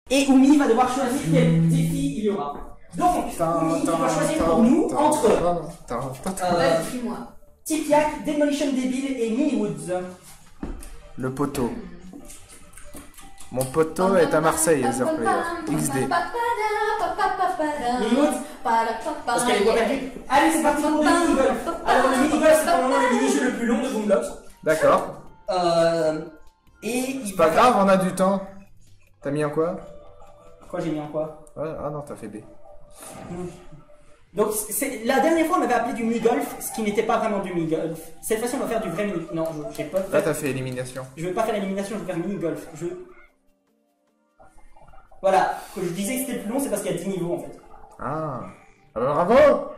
Et Oumi va devoir choisir quel défi il y aura. Donc, Oumi doit choisir pour nous entre Dis-moi. Tipiak, Demolition Devil et Mini Woods. Le poteau. Mon poteau est à Marseille, Ether Player. XD. Mini Woods parce qu'elle est voix perdue. Allez, c'est parti pour le mini-golf. Alors, le mini-golf, c'est pour le moment le mini-jeu le plus long de Boomblocks. D'accord. Et C'est pas grave, on a du temps. T'as mis en quoi? Quoi, j'ai mis en quoi? Ah non, t'as fait B. Donc, la dernière fois, on avait appelé du mini-golf, ce qui n'était pas vraiment du mini-golf. Cette fois-ci, on va faire du vrai mini... Non, j'ai pas fait... Là, t'as fait élimination. Je veux pas faire élimination, je veux faire mini-golf. Voilà, quand je disais que c'était le plus long, c'est parce qu'il y a 10 niveaux, en fait. Ah. Alors, bravo.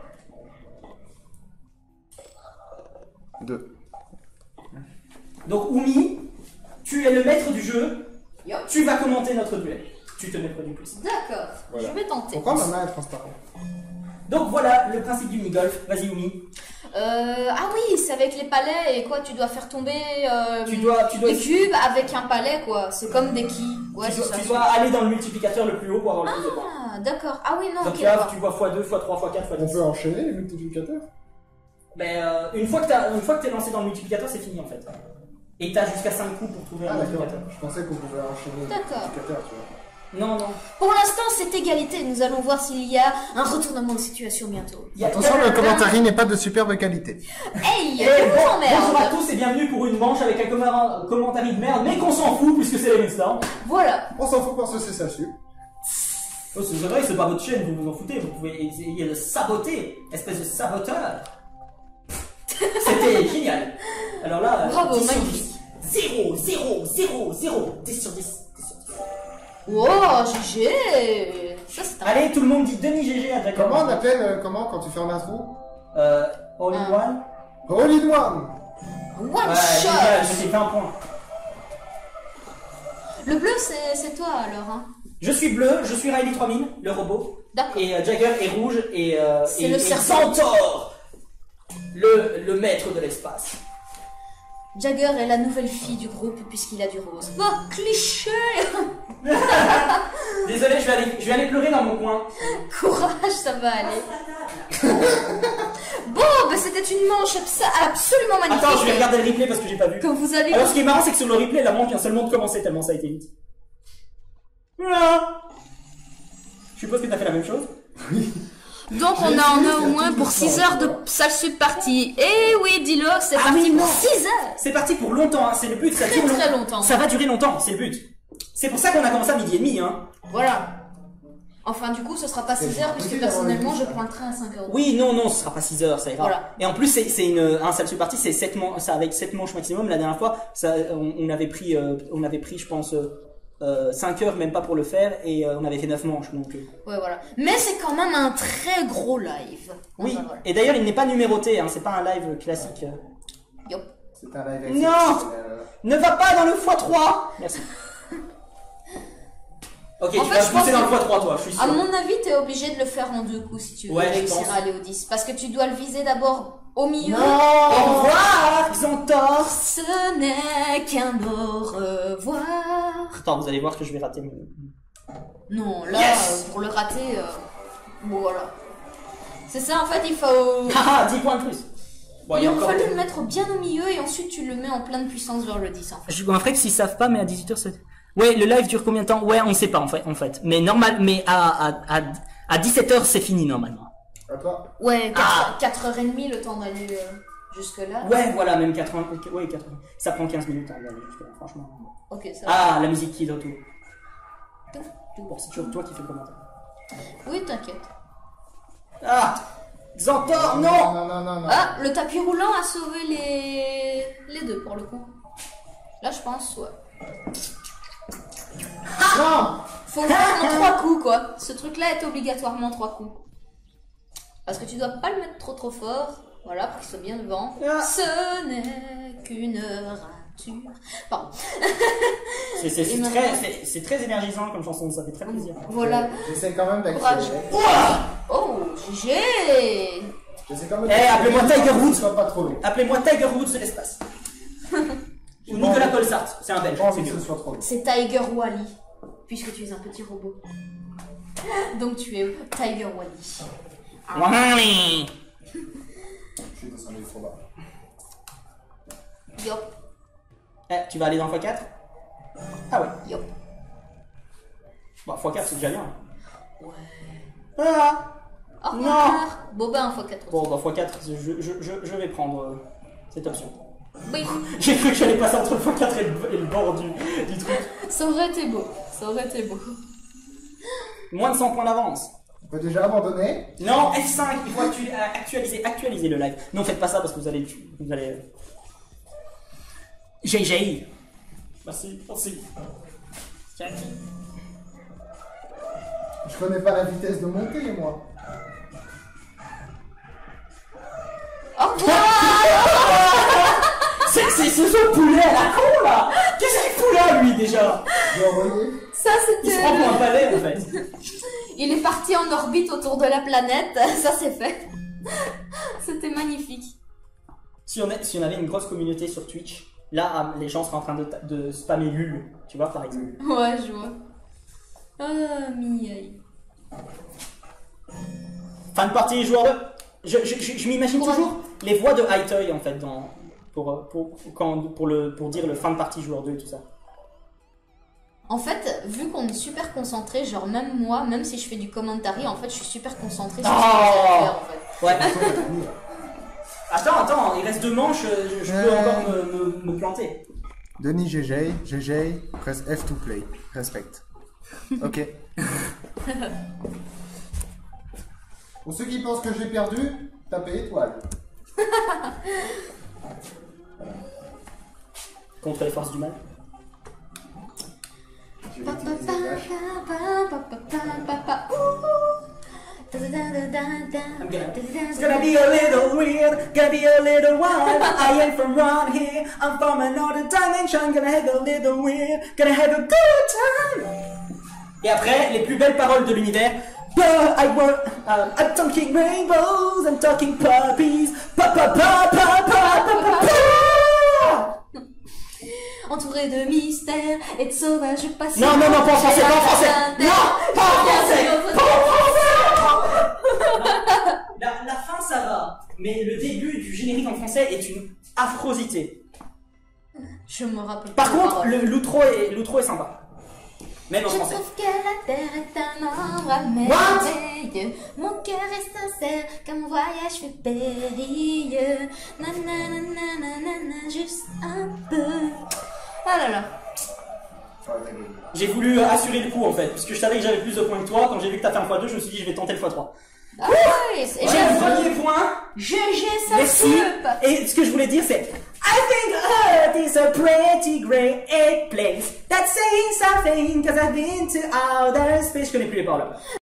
2. Donc, Oumi, tu es le maître du jeu. Yo. Tu vas commenter notre duel. Tu te mettras du plus. D'accord, Voilà. je vais tenter. Pourquoi ma main est transparente? Donc, voilà le principe du mini-golf. Vas-y, Oumi. Ah oui, c'est avec les palais et quoi, tu dois faire tomber Tu dois... les cubes avec un palais quoi, c'est comme des quilles. Ouais, tu dois aller dans le multiplicateur le plus haut pour avoir le plus de points. Ah, d'accord. Ah oui, non, Donc, ok, tu vois d'accord. x2, x3, x4, x10. On peut enchaîner les multiplicateurs? Ben, une fois que t'es lancé dans le multiplicateur, c'est fini en fait. Et t'as jusqu'à 5 coups pour trouver un D'accord. multiplicateur. Je pensais qu'on pouvait enchaîner les D'accord. multiplicateurs, tu vois. Non, non. Pour l'instant, c'est égalité. Nous allons voir s'il y a un retournement de situation bientôt. Attention, le commentaire n'est pas de superbe qualité. Hey, Et que vous bonjour à emmerde. tous et bienvenue pour une manche avec un commentaire de merde, mais qu'on s'en fout puisque c'est les Storm. Voilà. On s'en fout parce que c'est ça dessus. Oh, c'est vrai, c'est pas votre chaîne, vous vous en foutez, vous pouvez essayer de saboter, espèce de saboteur. C'était génial. Alors là, Bravo, 10 sur magnifique. 10. 0, 0, 0, 0, 10 sur 10. 10 sur 10. Oh, GG. Ça, c'est un... Allez, tout le monde dit demi-GG à Jacob. Comment on appelle quand tu fais un intro? All in one. All in one. One Ouais, shot. génial, j'ai fait 20 points. Le bleu, c'est toi alors, hein. Je suis bleu, je suis Riley 3000, le robot. D'accord. Et Jagger est rouge et C'est le serpent. Centaure, le maître de l'espace. Jagger est la nouvelle fille du groupe puisqu'il a du rose. Oh, cliché. Désolé, je vais aller pleurer dans mon coin. Courage, ça va aller. Bon, bah c'était une manche absolument magnifique. Attends, je vais regarder le replay parce que j'ai pas vu. Quand vous allez... Alors ce qui est marrant, c'est que sur le replay, la manche vient seulement de commencer tellement ça a été vite. Voilà. Je suppose que t'as fait la même chose. Donc on en a au moins pour 6 heures de salle sub partie. Eh oui, dis-le, c'est parti oui, pour non. 6 heures. C'est parti pour longtemps, hein. C'est le but. Ça Très, dure très longtemps. Ça va durer longtemps, c'est le but. C'est pour ça qu'on a commencé à 12h30, hein. Voilà. Enfin, du coup, ce sera pas 6 heures puisque personnellement, je prends le train à 5 heures. Oui, non, non, ce sera pas 6 heures, ça ira. Voilà. Et en plus, c'est un salle partie, c'est 7 manches, ça avec 7 manches maximum. La dernière fois, ça, on avait pris, je pense, 5 heures, même pas pour le faire, et on avait fait 9 manches, donc. Ouais, voilà. Mais c'est quand même un très gros live. Oui. Enfin, voilà. Et d'ailleurs, il n'est pas numéroté, hein, c'est pas un live classique. Yop. C'est un live Non. exceptionnel. Ne va pas dans le x3. Merci. Ok, En tu fait, vas je pense pousser dans le que- x3, toi, je suis sûr. À mon avis, t'es obligé de le faire en 2 coups si tu veux Ouais, je réussir pense. à aller au 10. Parce que tu dois le viser d'abord au milieu. Au revoir, Xantor. Ce n'est qu'un au revoir. Attends, vous allez voir que je vais rater mon... Non, là, Yes. pour le rater, bon, voilà. C'est ça, en fait, il faut... Haha, 10 points de plus. Bon, Il a aurait encore- fallu le mettre bien au milieu et ensuite tu le mets en pleine puissance vers le 10, en fait. Je remarquerai que s'ils savent pas, mais à 18h, c'est... Ouais, le live dure combien de temps? Ouais, on sait pas, en fait. Mais à 17h, c'est fini, normalement. À toi. Ouais, Ah. 4h30 le temps d'aller jusque-là. Ouais, voilà, même 80... Ouais, 80... Ça prend 15 minutes, hein, d'aller jusque là, franchement. Ok, ça va. Ah, la musique qui est de retour. Bon, c'est toujours toi qui fais le commentaire. Oui, t'inquiète. Ah, Xantor, non. Non. Ah, le tapis roulant a sauvé les deux, pour le coup. Là, je pense, ouais. Non. Faut le faire en 3 coups, quoi. Ce truc-là est obligatoirement 3 coups. Parce que tu dois pas le mettre trop fort. Voilà, pour qu'il soit bien devant. Ah. Ce n'est qu'une rature. Pardon. C'est très énergisant comme chanson, ça fait très plaisir. Voilà. J'essaie quand même Courage. d'accélérer. Oh, GG. J'essaie quand même Eh, appelez-moi Tiger que Woods. ce soit pas trop long. Appelez-moi Tiger Woods de l'espace. Ou Nicolas Colsart, c'est un belge. J'ai pas envie c'est que mieux. ce soit trop long. C'est Tiger Wally. puisque tu es un petit robot. Donc tu es Tiger Wally. Wally. Je suis descendu trop bas. Yop, Eh, tu vas aller dans x4? Ah ouais. yop. Bon, x4 c'est déjà bien. Ouais. Ah. Au revoir. Bon ben, x4 aussi. Bon, bah x4, je vais prendre cette option. Oui, J'ai cru que j'allais passer entre le x4 et le bord du truc. ça aurait été beau. Ça aurait été beau. Moins de 100 points d'avance. On peut déjà abandonner. Non, F5, il faut actualiser le live. Non, faites pas ça parce que vous allez... GG. Merci. Je connais pas la vitesse de montée, moi. Au revoir. C'est ce poulet à la con là. Qu'est-ce qu'il fout là lui déjà? Je vais envoyer. Ça Il se prend pour un c'était... palais en fait. Il est parti en orbite autour de la planète. Ça c'est fait. C'était magnifique. Si on avait une grosse communauté sur Twitch, là les gens seraient en train de spammer Lul, tu vois par exemple. Ouais, je vois. Ah, miaille. Fin de partie joueur 2. Je m'imagine toujours les voix de Hytoy en fait pour dire le fin de partie joueur 2 et tout ça. En fait, vu qu'on est super concentré, genre même moi, même si je fais du commentary, en fait, je suis super concentré sur ce que j'ai à faire, en fait. Ouais. Attends, il reste 2 manches, je peux encore me planter. Denis GG, press F to play. Respect. Ok. Pour ceux qui pensent que j'ai perdu, tapez étoile. Contre les forces du mal. Je vais utiliser le dash. It's gonna be a little weird, gonna be a little wild. I ain't from around here, I'm from another dimension. Gonna have a little weird, gonna have a good time. Et après, les plus belles paroles de l'univers. I'm talking rainbows, I'm talking puppies. Entouré de mystères et de sauvages passés. Non, pas en français, pas en français. Non, pas en français. Pas en français. La fin, ça va. Mais le début du générique en français est une affrosité. Je me rappelle. Par pas contre, paroles. l'outro est sympa. Même en Je français. trouve que la terre est un endroit merveilleux. Mon cœur est sincère, car mon voyage fait périlleux. Nanana, juste un peu. Ah là là. Ouais, t'as gagné. J'ai voulu assurer le coup en fait, puisque je savais que j'avais plus de points que toi. Quand j'ai vu que t'as fait un x2, je me suis dit je vais tenter le x3. Ah ouais, J'ai le premier point. GG, ça Merci. coupe. Et ce que je voulais dire c'est I think Earth is a pretty great place. That's saying something, cause I've been to outer space. Je connais plus les paroles.